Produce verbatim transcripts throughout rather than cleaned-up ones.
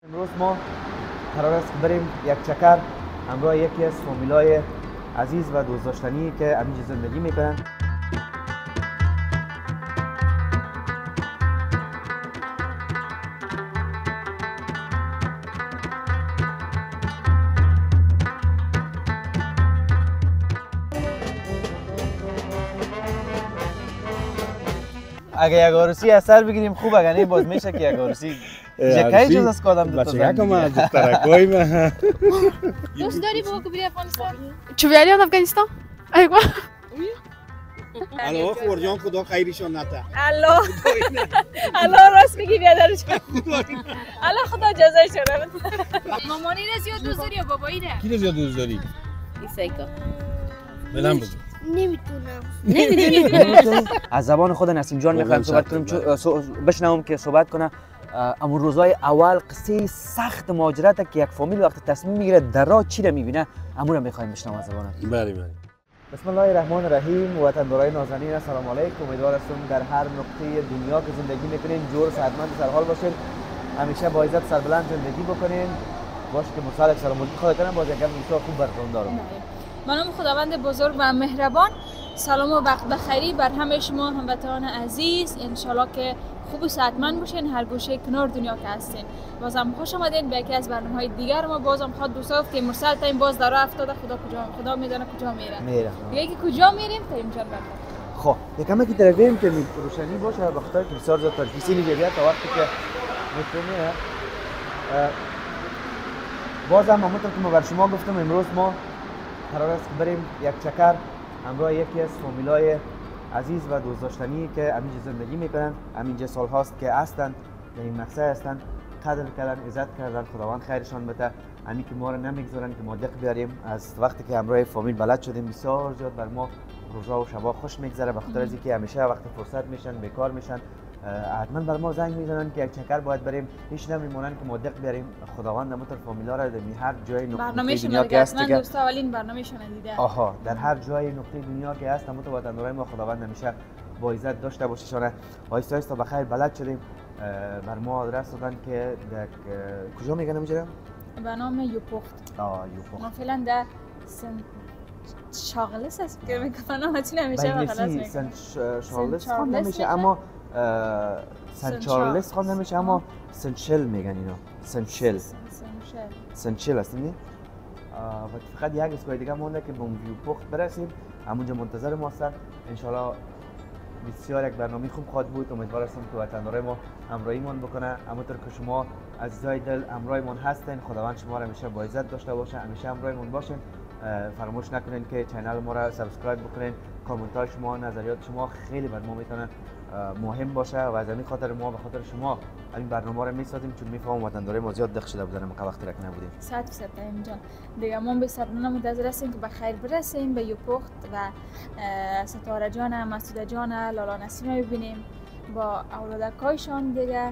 امروز ما قرار است که بریم یک چکر همراه یکی از فامیلای عزیز و دوست داشتنی که همینجا زندگی میکنن. اگه یک عروسی اثر بگیریم خوب، اگه نه باز میشه که یک عروسی جکایی جز از کادم دو تا زن دیگه بچه ترکایی من دوست داری بگو که بری افغانستان؟ چو بیاری افغانستان؟ ایوا الله خورجان خدا خیرشان نده. الله الله راست میگی بیادرش. الله خدا جزایش بده. مامانی را زیاد دوست داری یا بابایی را؟ کی رو زیاد دوست داری؟ ایسایکا. بلند بگو. نمیتونم. نمیتونم. از زبان خود نسیم جان میخوایم صحبت کنیم، بشنوم که صحبت کنه. اما روزهای اول قصه سخت مهاجرت که یک فامیل وقت تصمیم میگیره در راه چی رو میبینه، امو رو میخوایم بشنویم از زبانت. بله بله. بسم الله الرحمن الرحیم. وطندارای نازنین السلام علیکم. امیدوار هستم در هر نقطه دنیا که زندگی میکنین جور صحتمند و سرحال باشین، همیشه با عزت سربلند زندگی بکنین. باشه که مسالک سلام خدا کنم. باز یک میسا خوب براتون دارم. منم خداوند بزرگ و مهربان. سلام و وقت بخیری بر همه شما هموطنان عزیز. ان شاءالله که خوب و صحتمند باشین هر گوشه کنار دنیا که هستین. بازم خوش آمدین به یکی از برنامه‌های دیگر ما. بازم خود دوستا گفت که مرسل تا این باز داره افتاده، خدا کجا خدا میدونه کجا میره. میره. دیگه که کجا میریم تا اینجا بریم. خب یکم که تربیم که روشنی باشه به خاطر که بسیار زیاد ترکیسی نیجریه تا وقتی که میتونه. بازم همونطور که ما بر شما گفتم امروز ما قرار است که بریم یک چکر همراه یکی از فامیلای عزیز و دوست داشتنی که همینجا زندگی میکنن، همینجا سال هاست که هستن، در این مقصد هستن، قدر کردن، عزت کردن، خداوند خیرشان بده. همین که ما رو نمیگذارن که ما دق بیاریم. از وقتی که همراه فامیل بلد شدیم بسیار زیاد بر ما روزا و شبا خوش میگذره، به خاطر از اینکه همیشه وقتی فرصت میشن بیکار میشن حتما بر ما زنگ میزنن که یک چکر باید بریم، هیچ نمیمونن که ما دق بیاریم. خداوند همونطور فامیلا را در هر جای نقطه دنیا که هست دیگه دوستا اولین برنامه‌شون دیده. آها در هر جای نقطه دنیا که هست همونطور وطن‌دارای ما خداوند همیشه با عزت داشته باشه شونه. آیستا آیستا بخیر بلد شدیم. بر ما آدرس دادن که در کجا میگن اینجا؟ به نام یوپخت. آه یوپخت. ما فعلا در سن شاغلس است که میگم نام چی نمیشه غلط میگم. سن شاغلس خوانده نمیشه اما سن چارلز خوانده نمیشه اما سنشل میگن اینا. سنشل. سنشل. سنشل است نه؟ و فقط یک اسکای دیگه مونده که به یوپخت برسیم. همونجا منتظر ما هستن. ان شاء الله بسیار یک برنامه خوب خواهد بود. امیدوار هستم که وطن‌دارای ما همراهیمون بکنه. همونطور که شما عزیزای دل همراهمون هستین، خداوند شما را همیشه با عزت داشته باشه، همیشه همراهمون باشین. فراموش نکنین که چینل ما را سابسکرایب بکنین. کامنت‌های شما، نظریات شما خیلی بر ما میتونه مهم باشه و از همین خاطر ما به خاطر شما این برنامه رو میسازیم، چون میفهمم وطن‌دارای ما زیاد دق شده بودن ما وقتی رک نبودیم. صد درصد اینجا دیگه ما به صبرانه منتظر هستیم که بخیر برسیم به یوپخت و ستاره جان، مسعود جان، لالا نسیم ببینیم با اولادکایشان. دیگه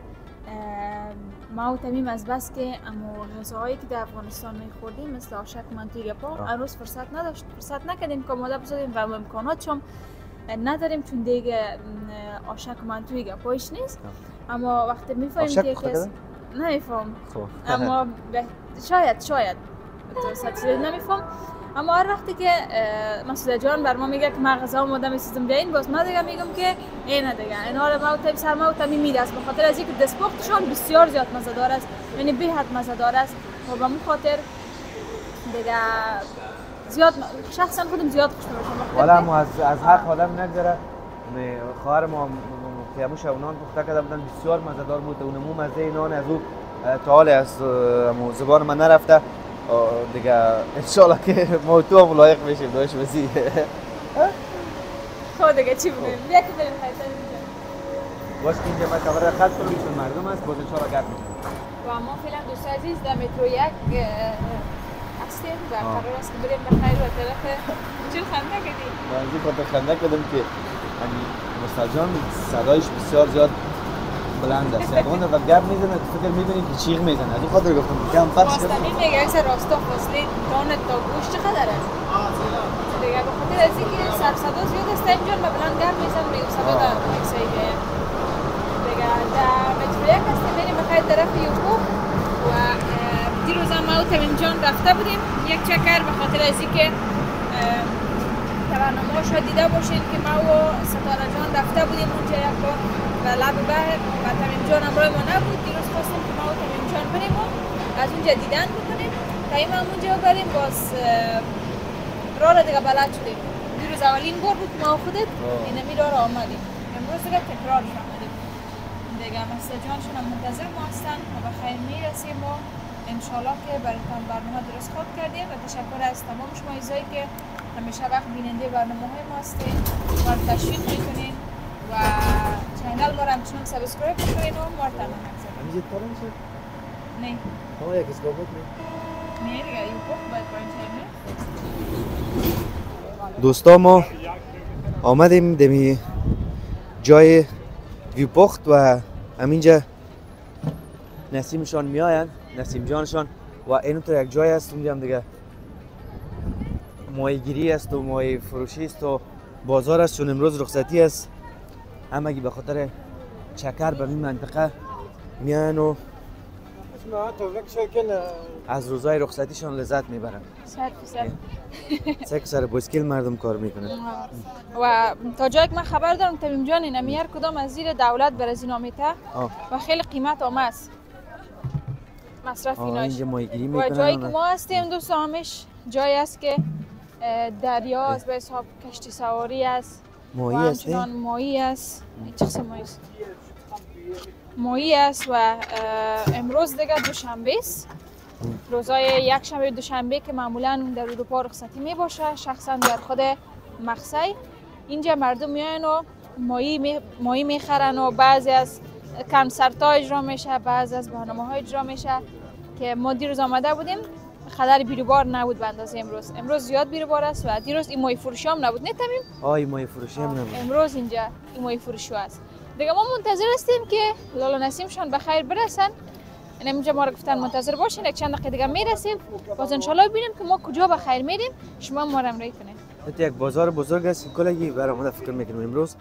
ما و تمیم از بس که اما غذاهایی که در افغانستان میخوردیم مثل آشک منتوی گپا امروز فرصت نداشت فرصت نکردیم که آماده بسازیم و امکانات هم نداریم، چون دیگه آشک منتوی گپایش نیست. اما وقتی میفهمیم که کس نمیفهم اما شاید شاید درست نمیفهم. اما هر وقتی که مسعود جان بر ما میگه که من غذا آماده میسازم بیاین، باز ما دیگه میگم که اینه دیگه اینا رو ما تیم سر ما و تمیم میده است، به خاطر از اینکه دستپختشان بسیار زیاد مزه‌دار است، یعنی به حد مزه‌دار است و به همین خاطر دیگه زیاد شخصا خودم زیاد خوش میشم. والا ما از از حق آدم نگذره. خواهر ما پیاموش اونان پخته کرده بودن بسیار مزه‌دار بود. اونمو مزه نان از او تا حال از زبان من نرفته دیگه. انشالله که ما تو هم لایق میشیم داشت بسی. خب دیگه چی بگیم؟ بیا که بریم خیلی اینجا. باش که اینجا ما کامرا خط کنیم چون مردم است، باز انشالله گپ میزنیم. و ما فعلا دوست عزیز در مترو یک هستیم و قرار است که بریم به خیر و طرف چه خنده کردیم؟ من از این خاطر خنده کردم که مستر جان صدایش بسیار زیاد بلند است. یکون و گپ میزنه که فکر می‌کنید که چیغ میزنه. از این خاطر گفتم کم پخش کنم. راستانی میگه اکثر راستا فاصله دان تا گوش چقدر است؟ دیگه به خاطر از اینکه سر صدا زیاد است اینجا ما بلند گپ میزنم میگم صدا دارم میسایی دیگه. در مترو یک هستیم بریم به خیر طرف یوپخت و تمیم جان رفته بودیم یک چکر به خاطر از اینکه برنامه شاید دیده باشین که ما و ستاره جان رفته بودیم اونجا یک بار به لب بحر و تمیم جان همراه ما نبود. دیروز خواستیم که ما و تمیم جان بریم و از اونجا دیدن بکنیم. تایم هم اونجا بریم باز راه را دیگه بلد شدیم. دیروز اولین بار بود ما و خودت اینمی راه را آمدیم. امروز دیگه تکرارش آمدیم. دیگه مستر جانشون هم منتظر ما هستن و بخیر میرسیم و انشالله که براتون برنامه درست خوب کردیم. و تشکر از تمام شما عزیزایی که همیشه وقت بیننده برنامه های ما هستین ما رو تشویق میکنین و چینل ما رو همچنان سابسکرایب کنین و ما رو تنها نگذارین. همینجا کاره میشه؟ نه همه یک اسکا بود نه نه دیگه یوپوخ باید با این چینل. دوستا ما آمدیم دمی جای ویوپخت و همینجا نسیمشان میاین، نسیم جانشان و اینطور یک جای است اونجا هم دیگه ماهیگیری است و ماهی فروشی است و بازار است چون امروز رخصتی است. همگی به خاطر چکر به این منطقه میان و از روزهای رخصتیشان لذت میبرن. صد فیصد. سه سر بایسکل مردم کار میکنن. و تا جایی که من خبر دارم تمیم جان اینمی هر کدام از زیر دولت برازیل آمیته و خیلی قیمت آمه است مصرف ایناش. اینجا ماهیگیری میکنن. و جایی که ما هستیم دوستان همش جایی است که دریا است به حساب کشتی سواری است. ماهی است. ماهی است. چه قسم ماهی است؟ ماهی است و امروز دیگه دوشنبه است. روزای یک شنبه دوشنبه که معمولا در اروپا رخصتی می باشه، شخصا در خود مخسی اینجا مردم میان و ماهی می ماهی میخرن و بعضی از کنسرت ها اجرا میشه، بعضی از برنامه ها اجرا میشه که ما دیروز آمده بودیم خدر بیروبار نبود به اندازه امروز. امروز زیاد بیروبار است و دیروز این ماهی فروشی هم نبود. نه تمیم؟ آه این ماهی فروشی هم نبود. امروز اینجا این ماهی فروشی است. دیگه ما منتظر هستیم که لالا نسیمشان به خیر برسن. اینجا ما رو گفتن منتظر باشین، یک چند دقیقه دیگه میرسیم. باز ان شاء الله ببینیم که ما کجا به خیر میریم. شما ما رو همراهی کنید. یک بازار بزرگ است کلگی برام فکر میکنم امروز.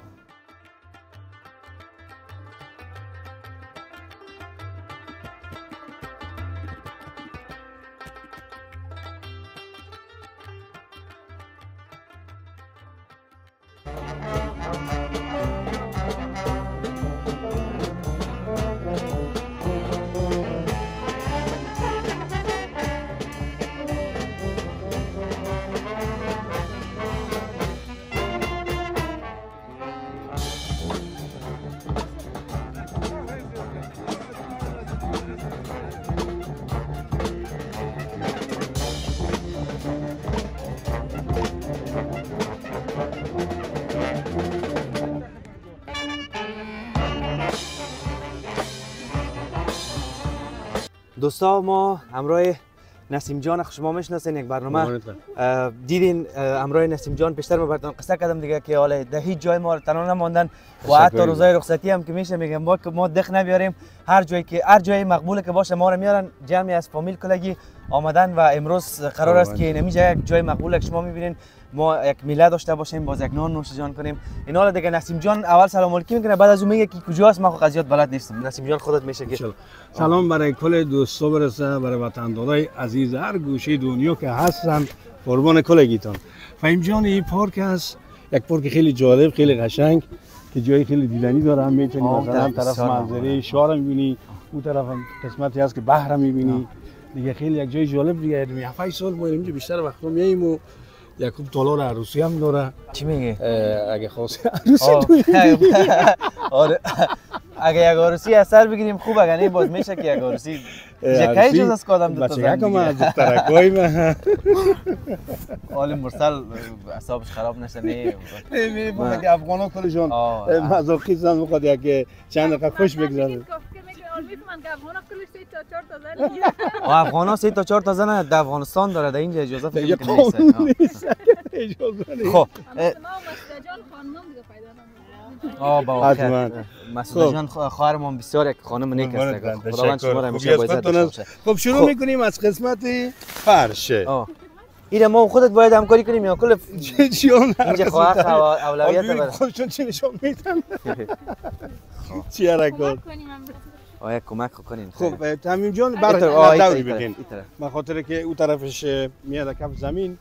دوستا ما همراه نسیم جان شما میشناسین یک برنامه دیدین همراه نسیم جان پیشتر ما براتون قصه کردم دیگه که حالا در هیچ جای ما تنها نماندن و حتی روزای رخصتی هم که میشه میگم ما که ما دخ نبیاریم هر جایی که هر جای مقبوله که باشه ما رو میارن جمعی از فامیل کلگی آمدن و امروز قرار است که نمیجا یک جای مقبوله که شما میبینین ما یک میله داشته باشیم باز یک نان نوش جان کنیم. این حالا دیگه نسیم جان اول سلام علیکم میکنه بعد از اون میگه که کجاست ما خو قضیات بلد نیستم. نسیم جان خودت میشه که سلام برای کل دوستا برسه برای وطندارای عزیز هر گوشه دنیا که هستن قربان کلگیتان. فهیم جان این پارک است یک پارک خیلی جالب خیلی قشنگ که جای خیلی دیدنی داره. هم میتونی مثلا طرف منظره شهر میبینی اون طرف هم قسمتی هست که بحر میبینی دیگه خیلی یک جای جالب دیگه. هفت سال ما اینجا بیشتر وقتا میایم و یکم تالار عروسی هم داره. چی میگه؟ اگه خواستی عروسی آره اگه یک عروسی اثر بگیریم خوب اگه نه باز میشه که یک عروسی جکای جز از کادم دو تا زن بچه از دخترکای من حال مرسل اعصابش خراب نشه نه میبونه که افغانا کلشون مزاقی هم میخواد یک چند دقیقه خوش بگذاره. افغانا سه تا چهار تا زن در افغانستان داره در اینجا اجازه فکر نیست. اجازه نیست. خب آه با حتما مسعود جان خواهرمون بسیار یک خانم نیک است. خداوند شما را همیشه با عزت باشه. خب شروع میکنیم از قسمت فرش. اینه ما خودت باید همکاری کنیم یا کل جیان اینجا خواهر اولویت داره. خودشون چی نشون میدن؟ چی حرکات؟ آیا کمک کنین. خب تمیم جان برای دوری بگین. به خاطر که اون طرفش میاد کف زمین.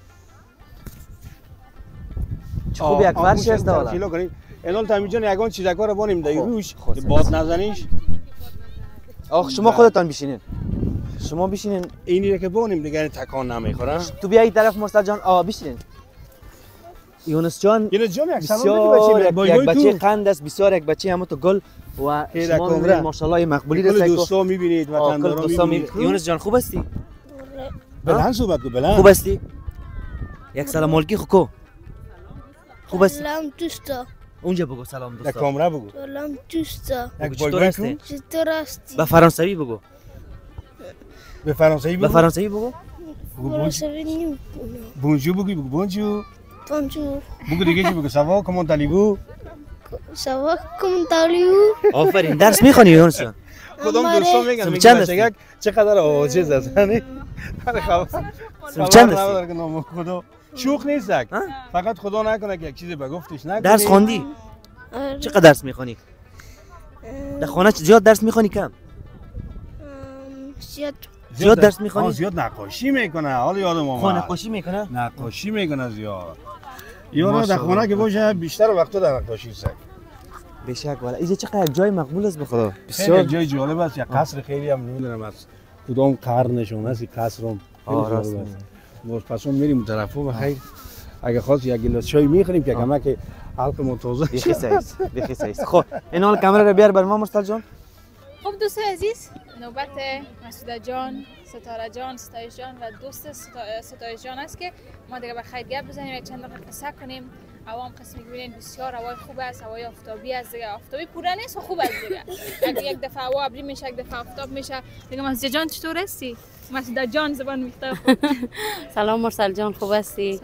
خوب یک فرشی است والا. کیلو کنین. اینال تمیم جان یگان چیزا رو بانیم در روش باد نزنیش. آخ شما خودتان بشینین. شما بشینین. اینی که بانیم دیگه تکان نمیخوره. تو بیا این طرف مرسل جان آ بشینین. یونس جان یونس جان یک سلام بچه با یک بچه قند است بسیار یک بچه همون تو گل و شما میبینید ماشاءالله مقبولی رسید کل دوستا میبینید وطندارا میبینید. یونس جان خوب هستی؟ بلند صحبت کن بلند. خوب هستی؟ یک سلام علیکی خوکو. خوب هستی؟ سلام دوستا. اونجا بگو سلام دوستا. در کامرا بگو. سلام دوستا. یک بای بای کن. چطور هستی؟ به فرانسوی بگو. به فرانسوی بگو. به فرانسوی بگو. فرانسوی نمی‌دونم. بونجور بگو بگو بونجور. بونجور. بگو دیگه چی بگو سوا کمان تالیبو. سوا کمان تالیبو. آفرین درس میخونی یونس جان؟ کدام دوستا میگن میگن چقدر عاجز هستن. هر خبر. چند هستی؟ خدا شوخ نیستک. فقط خدا نکنه که یک چیزی بگفتش نکنی. درس خوندی؟ چقدر درس میخونی؟ در خانه زیاد درس میخونی کم؟ زیاد. زیاد درس میخونی؟ زیاد نقاشی میکنه. حالا یادم اومد. خانه نقاشی میکنه؟ نقاشی میکنه زیاد. یا در خانه که باشه بیشتر وقتا در نقاشی است. بشک والا اینجا چقدر جای مقبول است به خدا. بسیار جای جالب است. یک قصر خیلی هم نمیدونم از کدام قرنشون است قصرم. آه راست. باز پس اون میریم طرفو بخیر. اگه خواست یک گلاس چای میخوریم که کمک حلق متوازن بخی سایس بخی سایس. خب این حال کامera رو بیار بر ما مرسل جان. خب دوست عزیز نوبت مسعود جان، ستاره جان، ستایش جان و دوست ستایش جان است که ما دیگه بخیر گپ بزنیم و چند دقیقه قصه کنیم. هوا هم قسمی که ببینید بسیار هوای خوب است، هوای آفتابی است دیگه. آفتابی پوره نیست و خوب است دیگه. اگه یک دفعه هوا ابری میشه یک دفعه آفتاب میشه دیگه. مسعود جان چطور هستی؟ مسعود جان زبان میخته. سلام مرسل جان خوب هستی؟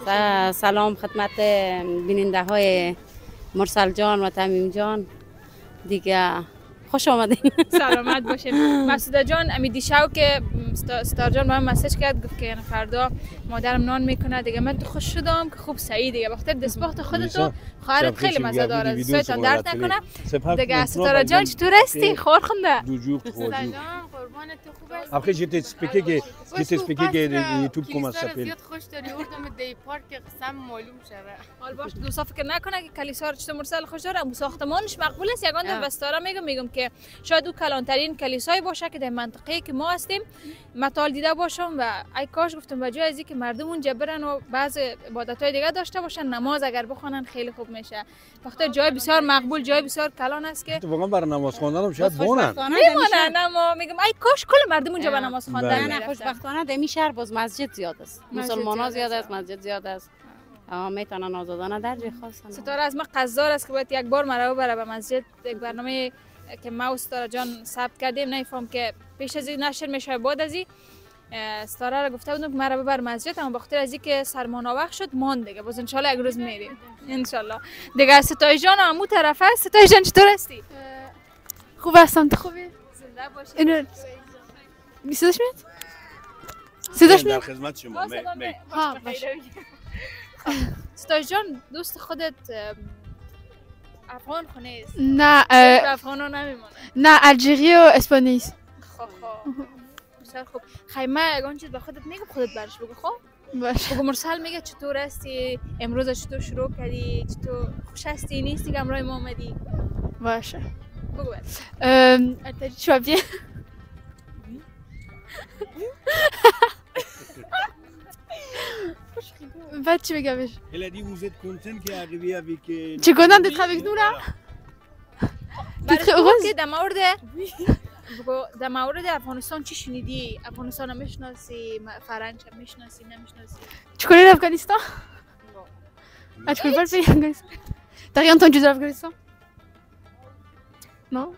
سلام خدمت بیننده های مرسل جان و تمیم جان دیگه. خوش آمدین. سلامت باشین. مسعود جان امی دیشب که ستار جان به من مسیج کرد گفت که فردا مادرم نان میکنه دیگه. من تو خوش شدم که خوب سعید دیگه. وقتی دستباخت خودتو خواهرت خیلی مزه داره. سویتان درد نکنه دیگه. ستاره جان چطور هستی؟ خور خونده. سلام قربان تو خوب هستی؟ آخه جیت اسپیکی که جیت اسپیکی که یوتیوب کوم سپیل. زیاد خوش داری اردم دی پارک قسم معلوم شده. حال باش دوستا فکر نکنه که کلیسا رو چطور مرسل خوش داره. ابو ساختمانش مقبول است. یگان در بستاره میگم میگم که شاید او کلانترین کلیسایی باشه که در منطقه که ما هستیم مطال دیده باشم و ای کاش گفتم به جای از اینکه مردم اونجا برن و بعض عبادت‌های دیگه داشته باشن نماز اگر بخونن خیلی خوب میشه. وقتی جای بسیار مقبول جای بسیار کلان است که تو واقعا برای نماز خواندن هم شاید بونن. میمونن اما میگم ای کاش کل مردم اونجا به نماز خواندن. نه خوشبختانه در این شهر باز مسجد زیاد است. مسلمان‌ها زیاد است، مسجد زیاد است. میتونن آزادانه در جای خاص. ستاره از ما قصدار است که باید یک بار مرا بره به مسجد. یک برنامه که ما و ستاره جان ثبت کردیم نمیفهم که پیش از این نشر میشه بعد از این ستاره را گفته بودم که مرا ببر مسجد اما بخاطر از اینکه سرمانا وقت شد مان دیگه. باز ان شاء الله یک روز میریم ان شاء الله دیگه. ستایش جان هم اون طرف است. ستایش جان چطور هستی؟ خوب هستم. تو خوبی؟ زنده باشی. اینو صداش میاد؟ صداش میاد؟ در خدمت شما. ها باشه. ستایش جان دوست خودت افغان خونه است؟ نه افغان ها نمیمونه. نه الجیری و اسپانیایی است. خب خب بسیار خوب. خیمه یگان چیز به خودت میگم خودت برش بگو. خب باشه. بگو مرسل میگه چطور هستی امروز چطور شروع کردی چطور خوش هستی نیستی که امروز ما اومدی. باشه بگو برش. Tu vas bien? Va, tu me gaves. Elle a dit vous êtes content qu'il est arrivé avec. Tu es content d'être avec nous là? Tu es très heureuse? در مورد بگو در مورد افغانستان چی شنیدی؟ افغانستان میشناسی؟ فرنگ میشناسی نمیشناسی؟ Tu connais l'Afghanistan? Ah, tu connais pas le pays Afghanistan? T'as rien entendu de l'Afghanistan? Non?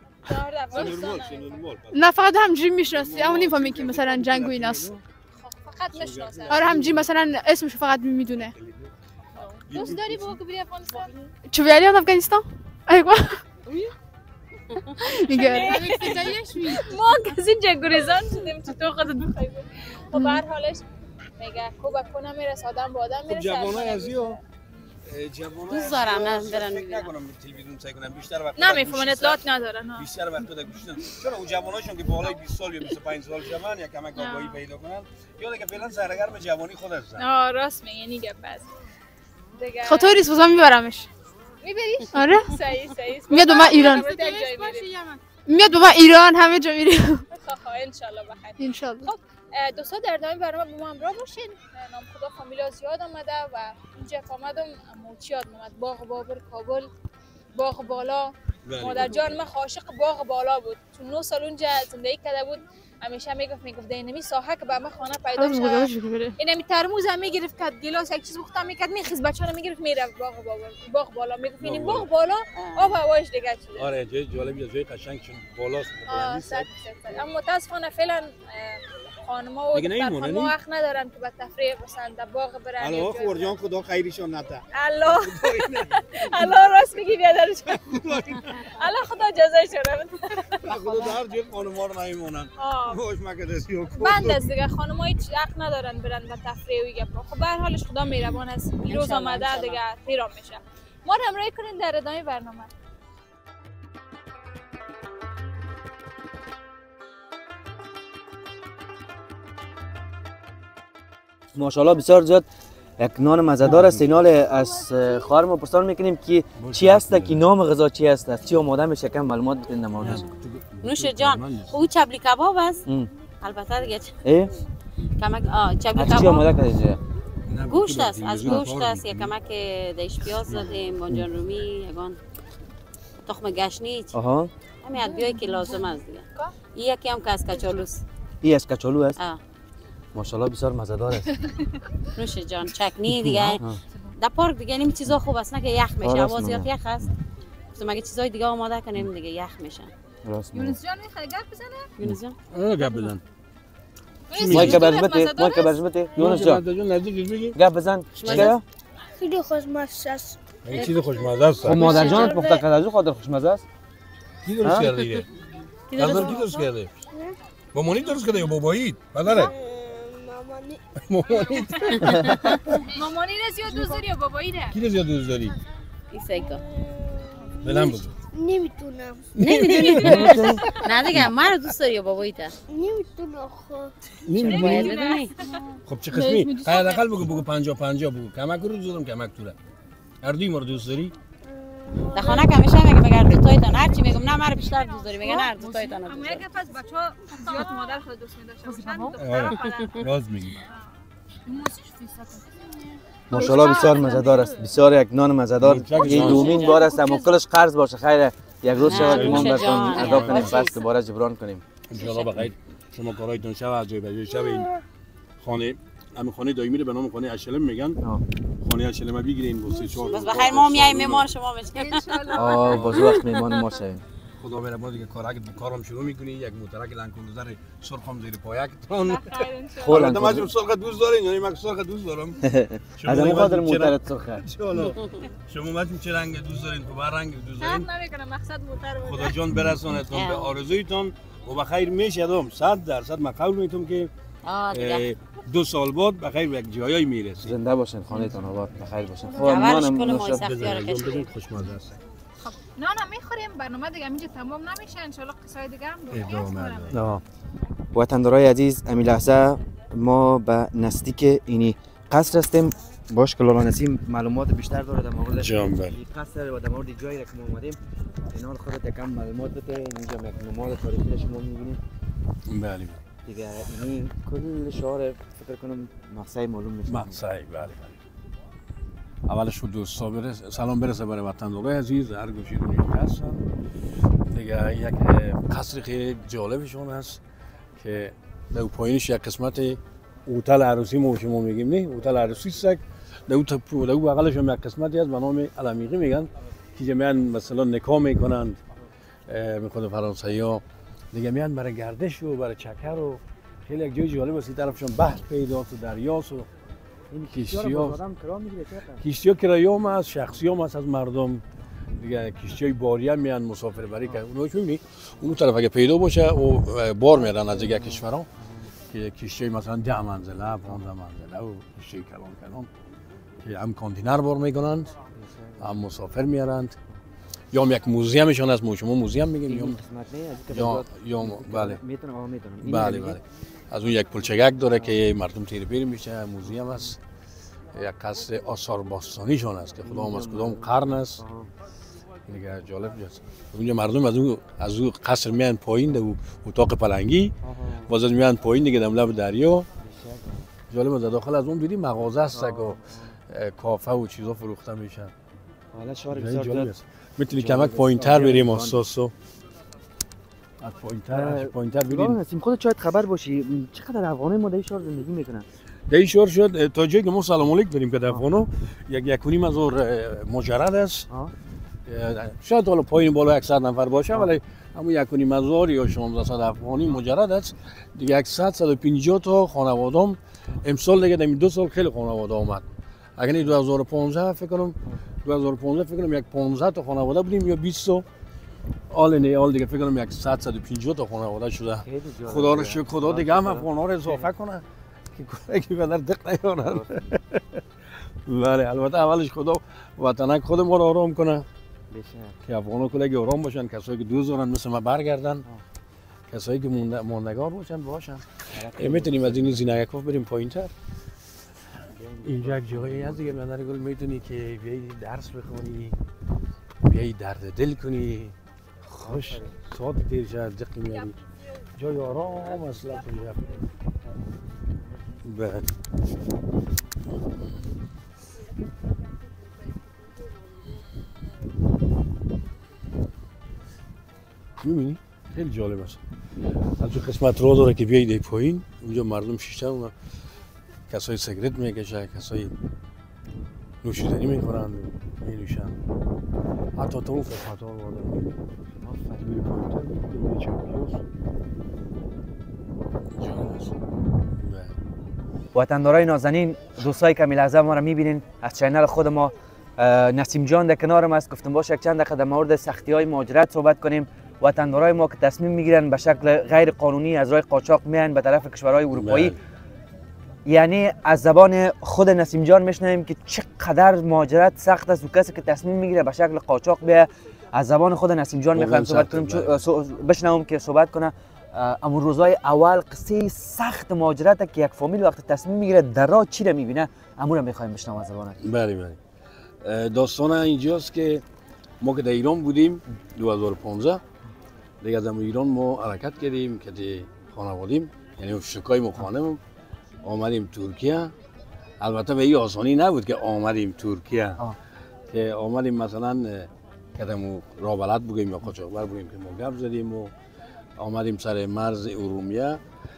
نه فقط همجوری میشناسی. اما نمیفهمی که مثلا جنگ و ایناست. فقط میشناسه. آره همجوری مثلا اسمش فقط میدونه. دوست داری بگو که بری افغانستان؟ Tu veux aller en Afghanistan? Avec moi? Oui. میگه ما کسی جنگوریزان شدیم چطور خودت بخوای بری؟ خب به هر حالش میگه کوبه کنه میرسه آدم با آدم میرسه. جوانای ازیو دوست دارم نه برن فکر نکنم تلویزیون سعی کنم بیشتر وقت نمیفهمن اطلاعات ندارن بیشتر وقت تا گوشتن چرا اون جواناشون که بالای بیست سال یا بیست و پنج سال شدن یا کمک آگاهی پیدا کنن یا دیگه فعلا سرگرم جوانی خود هستن. آه راست میگی این گپ بس دیگه خطوری است بازم میبرمش. میبریش؟ آره صحیح صحیح میاد با من ایران میاد با من ایران همه جا میریم ان شاء الله بخیر ان شاء الله. خب دوستان در ادامه برنامه با ما همراه باشین. نام خدا فامیلا زیاد آمده و اینجا که آمدم موچی یاد اومد باغ بابر کابل باغ بالا. مادر جان من عاشق باغ بالا بود چون نه سال اونجا زندگی کرده بود. همیشه میگفت میگفت اینمی ساحه که به ما خانه پیدا شد اینمی ترموز هم میگرفت که گلاس یک چیز بختا میکرد میخیز بچه‌ها رو میگرفت میره باغ بابر باغ بالا میگفت این باغ بالا آب هواش دیگه شده. آره جای جالبی جای قشنگ چون بالاست. آه صد صد اما متاسفانه فعلا خانم‌ها و دخترها وقت ندارن که به تفریح مثلا در باغ برن. الله خورجان خدا خیرشون نده. الله الله راست میگی بیادرش. الله خدا جزایشون بده. خدا در جای خانم‌ها رو نمیمونن. خوش مکدسی و بند است دیگه خانم‌ها هیچ حق ندارن برن به تفریح و گپ. خب به هر حالش خدا مهربان است. روز آمده دیگه تیرام میشه. ما رو همراهی کنین در ادامه برنامه. ماشاءالله بسیار زیاد یک نان مزه‌دار است. اینال از خواهر ما پرسان میکنیم که چی هست که نام غذا چی است از چی آماده میشه کم معلومات بدین در موردش. نوش جان او چبلی کباب است البته دیگه ای کمک آ چبلی چی کباب آماده کردید گوشت است از گوشت است یک کمک دیش پیاز دادیم بانجان رومی یگان تخم گشنیج آها همین ادویه‌ای که لازم است دیگه. این یکی هم که از کچالوست. این از کچالو است. آ ماشاءالله بسیار مزه‌دار است. نوش جان چکنی دیگه در پارک دیگه این چیزا خوب است نه که یخ میشه هوا زیاد یخ است. مثلا مگه چیزای دیگه آماده کنیم دیگه یخ میشن. راست میگی. یونس جان میخوای گپ بزنه؟ یونس جان آره گپ بزن. مایک برزمته مایک برزمته یونس جان گپ بزن چیکار؟ خیلی خوشمزه است. این چیز خوشمزه است. خب مادر جانت پخته کرده از خاطر خوشمزه است. کی درست کرده دیگه؟ کی درست کرده؟ با مونی درست کرده یا بابایید؟ پدرت؟ مامانی. مامانی. مامانی را زیاد دوست داری یا بابایی را؟ کی را زیاد دوست داری؟ این سیکا. بلند بگو. نمیتونم. نمیدونی؟ نه دیگه من رو دوست داری یا بابایی تا؟ نمیتونم خب. نمیدونی؟ خب چه قسمی؟ حداقل بگو بگو پنجاه پنجاه بگو. کمک رو دوست دارم کمک تو را. هر دوی ما رو دوست داری؟ در خانه که همیشه میگه مگر دو تایتان هر چی میگم نه من بیشتر دوست داری میگن هر دو تایتان دوست داری. میگه پس بچه‌ها زیاد مادر خود دوست می‌داشتن دخترها راز میگی. ماشاءالله بسیار مزه‌دار است. بسیار یک نان مزه‌دار. این دومین بار است اما کلش قرض باشه خیر یک روز شود ایمان براتون ادا کنیم پس دوباره جبران کنیم. ان شاء الله بخیر شما کارایتون شب از جای به جای شب این خانه همین خانه دایمی رو به نام خانه اشلم میگن. خانه اشلم بگیرین واسه چهار بس بخیر ما میایم میمان شما میشین ان شاء الله. آه باز وقت میمان ما شویم. خدا مهربان دیگه کارا که کارم شروع میکنی یک موترک لنکوندر سرخم زیر پایکتون خول البته من سرخ دوست دارین یعنی من سرخ دوست دارم از همون خاطر موترت سرخه شما متون چه رنگ دوست دارین تو بر رنگ دوست دارین نمیکنم مقصد موتر بود. خدا جان برسونتون به آرزویتون و بخیر میشدم صد درصد من قول میتونم که دو سال بعد بخیر یک جایی میرسید. زنده باشین خانه‌تان آباد بخیر باشین. خب منم نوشابه خوشمزه است. خب نه نه میخوریم برنامه دیگه اینجا تمام نمیشه ان شاء الله قصای دیگه هم ادامه. وطندارای عزیز امی لحظه ما به نزدیک اینی قصر هستیم. باش که لالا نسیم معلومات بیشتر داره در مورد جان بله قصر و در مورد جایی را که ما اومدیم اینا خودت یکم معلومات بده. اینجا یک نماد تاریخی شما می‌بینید. بله دیگه این کل شهر فکر کنم مقصد معلوم میشه. مقصد بله بله. اولش خود دوستا برس سلام برسه برای وطندارای عزیز هر گوشه دنیا هستن. دیگه یک قصر خیلی جالبشون هست که در پایینش یک قسمت هتل عروسی ما شما میگیم نه هتل عروسی است. در اون در اون بغلش هم یک قسمتی هست به نام علمیقی میگن که جمعاً مثلا نکاح میکنند میخواد فرانسوی‌ها دیگه میان برای گردش و برای چکر و خیلی یک جای جالب است. این طرفشون بحر پیداست و دریاست و این کشتی‌ها کشتی‌ها کرایه هم هست شخصی هم هست از مردم دیگه کشتی‌های باری هم میان مسافر بری که اونها چون می‌بینی اون طرف اگه پیدا باشه و بار میارن از دیگه کشورها که کشتی مثلا ده منزله پانزده منزله و کشتی کلان کلان که هم کانتینر بار میکنند هم مسافر میارند یا هم یک موزیمشان از ما شما موزیم میگیم یا یا یا بله میتونم میتونم بله بله از اون یک پلچگک داره که مردم تیر بیر میشه موزیم است یک قصر آثار باستانیشان است که خدا هم از کدام قرن است دیگه جالب است اونجا مردم از اون از اون قصر میان پایین در اتاق پلنگی باز میان پایین دیگه دم لب دریا جالب است داخل از اون دیدی مغازه است و کافه و چیزا فروخته میشن حالا شهر بسیار میتونی کمک پایینتر بریم اساسو از پایینتر پایینتر بریم نسیم خودت شاید خبر باشی چقدر افغانای ما در شهر زندگی میکنن در این شهر شد تا جایی که ما سلام علیک داریم که در افغانو یک یک و نیم هزار مجرد است شاید حالا پایین بالا صد نفر باشه ولی همون یک و نیم هزار یا شانزده صد افغانی مجرد است دیگه صد صد و پنجاه تا خانواده‌ام امسال دیگه در دو سال خیلی خانواده اومد اگر دو هزار و پانزده فکر کنم دو هزار و پانزده فکر کنم یک پانزده تا خانواده بودیم یا بیست تا آل نه آل دیگه فکر کنم یک صد صد و پنجاه تا خانواده شده خدا رو شکر خدا دیگه هم افغانا رو اضافه کنه که کاری بدر دق نیارن بله البته اولش خدا وطنک خود ما رو آرام کنه که افغانا کلگی آرام باشن کسایی که دوست دارن مثل ما برگردن کسایی که ماندگار باشن باشن میتونیم از این زینگاکوف بریم پایینتر اینجا یک جایی هست دیگه مادر گل میتونی که بیایی درس بخونی بیایی درد دل کنی خوش ساعت دیر شد دقی میاری جای آرام اصلا اینجا بله میبینی؟ خیلی جالب است از اون قسمت رو داره که بیایی دی پایین اونجا مردم شیشته اونا کسایی سیگرت میکشه کسایی نوشیدنی میکنند می نوشن حتی تا اون قسمت ها رو داره بیایی پایین تر بیایی چمپیوز جالب است وطندارای نازنین دوستای کمی لحظه ما رو میبینین از چینل خود ما نسیم جان در کنارم است گفتم باشه یک چند دقیقه در مورد سختی های مهاجرت صحبت کنیم وطندارای ما که تصمیم میگیرن به شکل غیر قانونی از راه قاچاق میان به طرف کشورهای اروپایی یعنی از زبان خود نسیم جان میشنویم که چقدر مهاجرت سخت است و کسی که تصمیم میگیره به شکل قاچاق بیاد از زبان خود نسیم جان میخوایم صحبت کنیم بشنویم که صحبت کنه امون روزای اول قصه سخت مهاجرت که یک فامیل وقت تصمیم میگیره در راه چی رو میبینه امون رو میخوایم بشنویم از زبانش بله بله داستان اینجاست که ما که در ایران بودیم دو هزار و پانزده دیگه از ایران ما حرکت کردیم که خانوادیم یعنی شکای ما خانم آمدیم ترکیه البته به این آسانی نبود که آمدیم ترکیه آه. که آمدیم مثلا کدام راه بلد بگیم یا قاچاقبر بگیم که ما گپ زدیم و آمدیم سر مرز ارومیه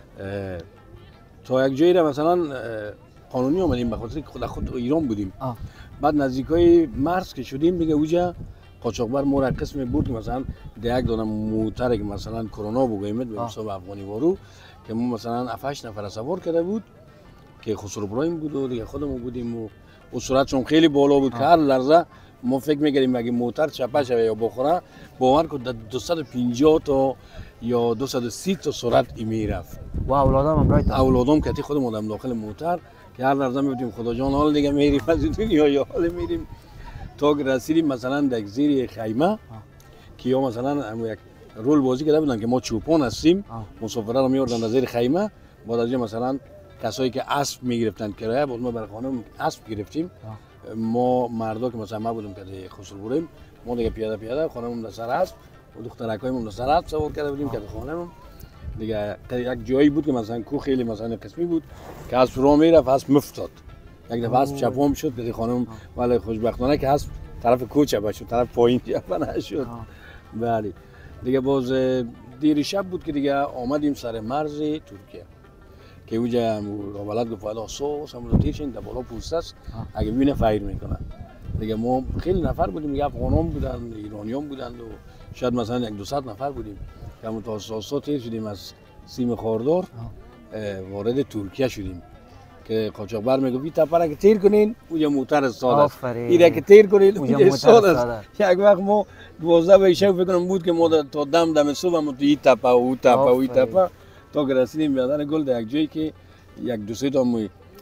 تا یک جایی را مثلا قانونی آمدیم به خاطر خود خود ایران بودیم آه. بعد نزدیکای مرز که شدیم دیگه اوجا قاچاقبر ما قسم بود که مثلا ده یک دونه موتر که مثلا کرونا بگیم به حساب افغانی وارو که ما مثلا هفت نفر سوار کرده بود که خسرو ابراهیم بود و دیگه خودمون بودیم و و سرعتشون خیلی بالا بود که هر لحظه ما فکر می‌کردیم اگه موتر چپه شوه یا بخوره باور کن دویست و پنجاه تا یا دویست و سی تا سرعت میرفت و اولادام هم رایت اولادام که خودمون هم داخل موتر که هر لحظه می‌گفتیم خدا جان حال دیگه میریم از دنیا یا حال میریم تا رسیدیم مثلا در زیر خیمه که یا مثلا هم یک رول بازی کرده بودن که ما چوپان هستیم مسافرها رو میوردن زیر خیمه بعد از مثلا کسایی که اسب میگرفتن کرایه بود ما برای خانم اسب گرفتیم ما مردا که مثلا ما بودیم که خسرو بودیم ما دیگه پیاده پیاده خانم در سر اسب و دخترکایمون در سر اسب سوار کرده بودیم که خانم دیگه یک جایی بود که مثلا کو خیلی مثلا قسمی بود که اسب رو میرفت اسب مفتاد یک دفعه اسب چپم شد که خانم ولی خوشبختانه که اسب طرف کوچه باشد طرف پایین چپه نشد بله دیگه باز دیر شب بود که دیگه آمدیم سر مرز ترکیه که اونجا رو بلد گفت والا سوس هم رو تیرشین در بالا پوسته است اگه ببینه فایر میکنه دیگه ما خیلی نفر بودیم دیگه افغانان بودن ایرانیان بودن و شاید مثلا یک دو صد نفر بودیم که همون تا ساسا تیر شدیم از سیم خاردار وارد ترکیه شدیم که قاچاقبر میگفت این تپه را که تیر کنین اونجا موتر استاد است این که تیر کنین اونجا استاد است یک وقت ما دوازده به شب فکر کنم بود که ما تا دم دم صبح ما تو این تپه و اون تپه و این تپه تا که رسیدیم بیادر گل در یک جایی که یک دو سه تا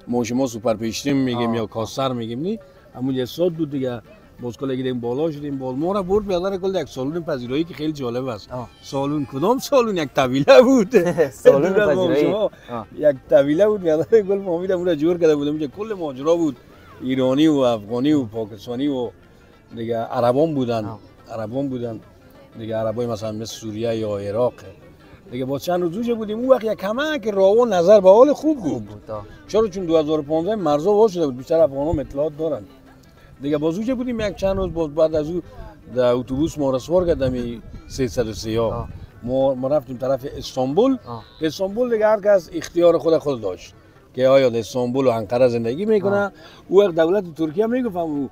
ما شما سوپر پیشتیم میگیم یا کاسر میگیم نی همون یه سال دو دیگه باز کلا گیریم بالا شدیم بال ما را برد بیادر کل یک سالون پذیرایی که خیلی جالب است. سالون کدام سالون یک طویله بود. سالون پذیرایی یک طویله بود بیادر کل ما میدم اون جور کرده بودم که کل ماجرا بود ایرانی و افغانی و پاکستانی و دیگه عربان بودن عربان بودن دیگه عربای مثلا مثل سوریه یا عراق دیگه با چند روز بودیم اون وقت یک کمک راو نظر به حال خوب بود چرا چون دو هزار و پانزده مرزا وا شده بود بیشتر افغان‌ها اطلاعات دارن دیگه بازوجه بودیم یک چند روز باز بعد از او در اتوبوس ما را سوار کردیم سیصد و سه ما ما رفتیم طرف استانبول استانبول دیگه هر کس اختیار خود خود داشت که آیا در استانبول و انقره زندگی میکنه او وقت دولت ترکیه میگفتم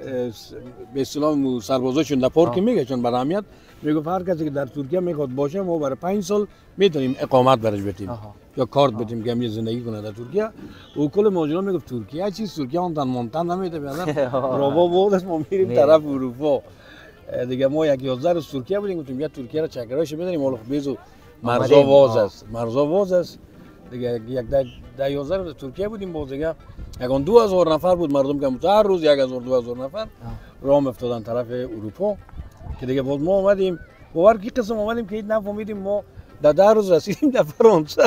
به اصطلاح سربازاشون در پارک میگه چون برای اهمیت میگفت هر کسی که در ترکیه میخواد باشه ما برای پنج سال میتونیم اقامت برش بدیم یا کارت بدیم که همین زندگی کنه در ترکیه و کل ماجرا میگفت ترکیه چیز ترکیه اون تن مونتن نمیده بیادر راوا بود ما میریم طرف اروپا دیگه ما یک یازده روز ترکیه بودیم گفتیم یا ترکیه را چکرایش بدیم مال بیزو مرزا واز است مرزا واز است دیگه یک ده یازده روز ترکیه بودیم باز دیگه یکان دو هزار نفر بود مردم که هر روز یک هزار دو هزار نفر راه افتادن طرف اروپا که دیگه باز ما اومدیم باور کی قسم اومدیم که هیچ نفهمیدیم ما در ده روز رسیدیم در فرانسه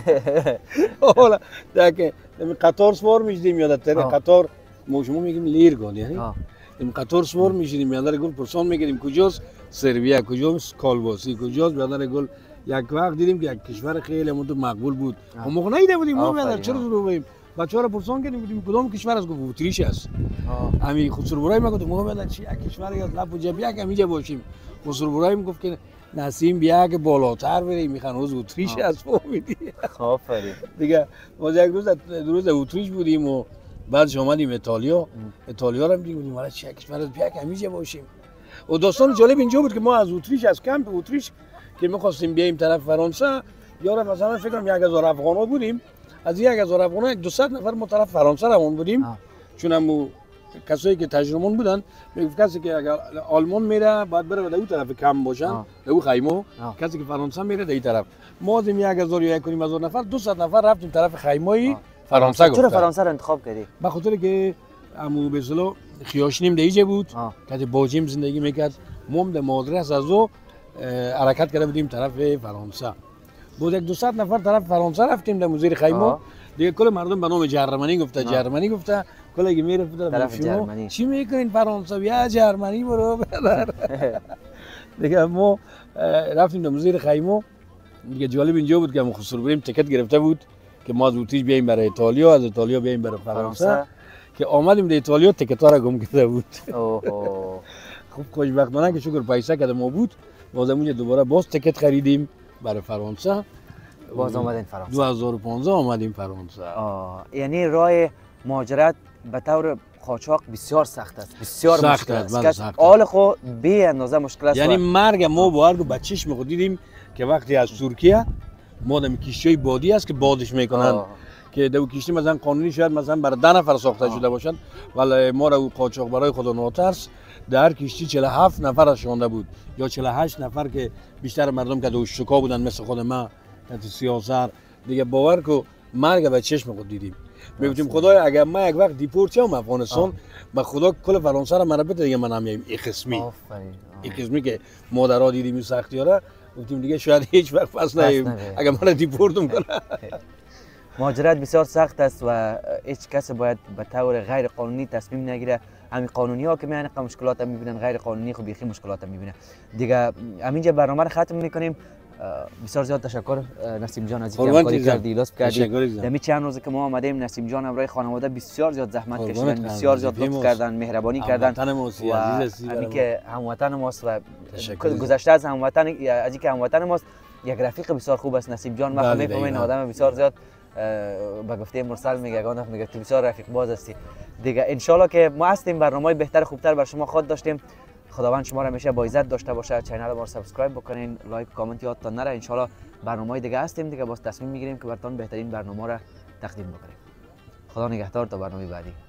حالا دیگه قطار سوار میشدیم یا در قطار ما شما میگیم لیرگان یعنی این قطار سوار میشدیم یادر گل پرسان میگیریم کجاست سربیا کجاست کالباسی کجاست یادر گل یک وقت دیدیم که یک کشور خیلی مقبول بود ما موقع نیده بودیم ما یادر چرا رو بیم بچه‌ها را پرسان کردیم گفتیم کدام کشور است گفت اتریش است همین خسرو ما گفتم ما بعد چی یک کشوری از لب و جبه یک همینجا باشیم خسرو گفت که نسیم بیا که بالاتر بریم میخوان روز اتریش است فهمیدی آفرین دیگه ما یک روز روز اتریش بودیم و بعدش اومدیم ایتالیا ایتالیا رو دیدیم ولی چه کشور است بیا که همینجا باشیم و داستان جالب اینجا بود که ما از اتریش از کمپ اتریش که می‌خواستیم بیایم طرف فرانسه یا مثلا فکر کنم یک هزار افغان بودیم از یک هزار افغان یک دویست نفر ما طرف فرانسه روان بودیم چون هم کسایی که تجربه‌مون بودن میگفت کسی که اگر آلمان میره باید بره به اون طرف کم باشن به اون خیمه کسی که فرانسه میره در این طرف ما از یک هزار یا یک هزار نفر دویست نفر رفتیم طرف خیمه فرانسه گفتن چرا فرانسه رو انتخاب کردی به خاطر که عمو به اصطلاح خیاشنیم دیجه بود که باجیم زندگی میکرد مم در مادرس از او حرکت کرده بودیم طرف فرانسه بود یک دویست نفر طرف فرانسه رفتیم در مزیر خیمه دیگه کل مردم به نام جرمنی گفته جرمنی گفته کل اگه میرفت طرف جرمنی چی میکنین فرانسه بیا جرمنی برو بدر دیگه ما رفتیم در مزیر خیمه دیگه جالب اینجا بود که ما خسرو بریم تیکت گرفته بود که ما از اتریش بیایم برای ایتالیا از ایتالیا بیایم برای فرانسه که آمدیم در ایتالیا تیکتا را گم کرده بود اوه خوب خوشبختانه که شکر پیسه کده ما بود بازمون دوباره باز تیکت خریدیم برای فرانسه باز آمدین فرانسه دو هزار و پانزده آمدیم فرانسه یعنی راه مهاجرت به طور قاچاق بسیار سخت است بسیار سخت مشکل است حال خو بی اندازه مشکل است یعنی مرگ ما با هر بچه‌ش میخواد دیدیم که وقتی از ترکیه ما دم کشتی بادی است که بادش میکنن که دو کشتی مثلا قانونی شاید مثلا برای ده نفر ساخته شده باشند ولی ما رو قاچاق برای خدا ناترس در کشتی چهل و هفت نفر شونده بود یا چهل و هشت نفر که بیشتر مردم که دو شکا بودن مثل خود ما که سیاست دیگه باور کو مرگ به چشم خود دیدیم میگفتیم خدایا اگر ما یک وقت دیپورت شم افغانستان به خدا کل فرانسه را مربوط دیگه من هم این قسمی این قسمی که مادرها دیدیم این سختی ها گفتیم دیگه شاید هیچ وقت پس نهیم اگر من دیپورتم کنه مهاجرت بسیار سخت است و هیچ کس باید به طور غیر قانونی تصمیم نگیره همین قانونی ها که میان مشکلات هم میبینن غیر قانونی خب بیخی مشکلات هم میبینه دیگه همینجا برنامه رو ختم میکنیم بسیار زیاد تشکر نسیم جان از اینکه همکاری کردی لطف کردی دمی چند روزه که ما آمدیم نسیم جان همراه خانواده بسیار زیاد زحمت کشیدن بسیار زیاد لطف کردن مهربانی کردن و اینکه هموطن ماست و گذشته از هموطن از اینکه هموطن ماست یک رفیق بسیار خوب است نسیم جان ما میفهمیم آدم بسیار زیاد با گفته مرسل میگه گانا میگه تو بسیار رفیق باز هستی دیگه ان شاء الله که ما هستیم برنامه‌های بهتر خوبتر بر شما خود داشتیم خداوند شما را همیشه با عزت داشته باشه کانال ما رو سابسکرایب بکنین لایک کامنت یادتان نره ان شاء الله برنامه‌های دیگه هستیم دیگه باز تصمیم میگیریم که براتون بهترین برنامه را تقدیم بکنیم خدا نگهدار تا برنامه بعدی